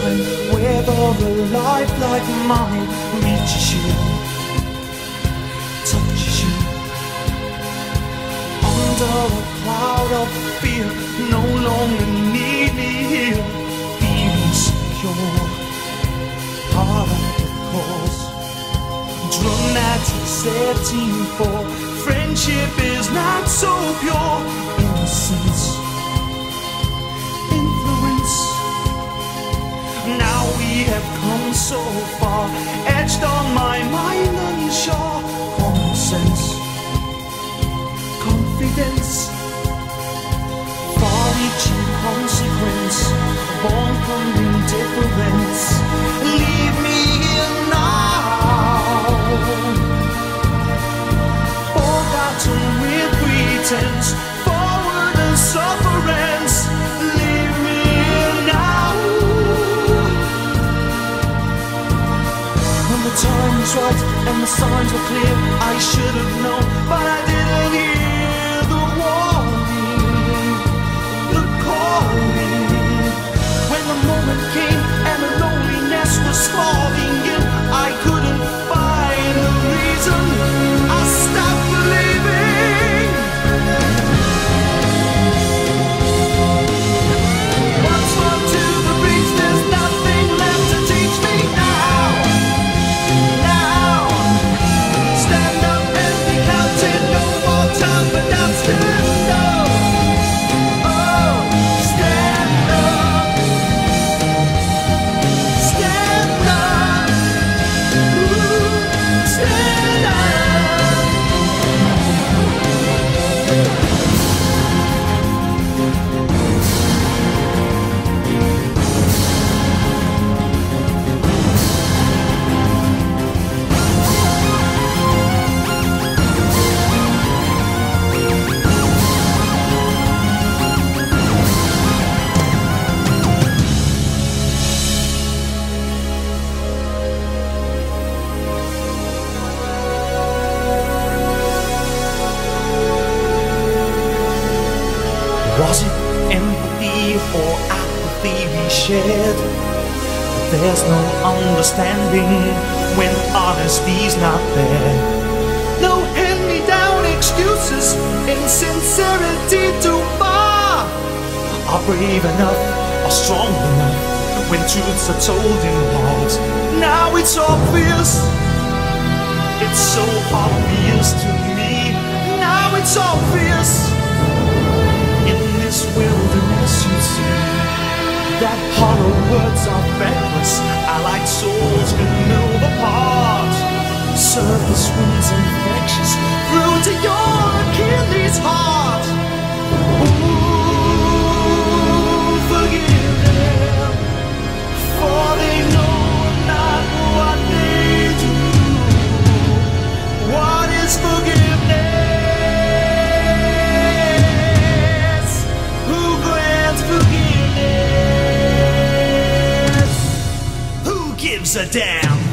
time whether a life like mine reaches you, touches you. Under a cloud of fear, no longer need me here. Feeling secure, part of the cause. Drawn at 17 for friendship is not so pure. Innocence, influence. Now we have come so far, etched on my mind unsure. Common sense, confidence, far-reaching consequence, born from indifference. Leave me here now, forgotten with pretense, forward and sufferance. Leave me here now. When the time was right and the signs were clear, I should have known, but I didn't hear the warning, the calling. When the moment came and the loneliness was falling in, I couldn't find the reason. I stopped believing. Once more to the breach, there's nothing left to teach me now. Now, stand up and be counted, no more time for doubts to know. Oh, stand up, stand up, ooh, stand up. Was it empathy or apathy we shared? There's no understanding when honesty's not there. No hand-me-down excuses, insincerity too far. Are brave enough, are strong enough when truths are told in part. Now it's obvious, it's so obvious to me. Now it's obvious. In this wilderness you see that hollow words are feckless. Allied souls can move apart. Surface winds infectious through to your Achilles heart. Ooh, forgive them, for they know not what they do. What is forgiveness? Forgiveness. Who gives a damn?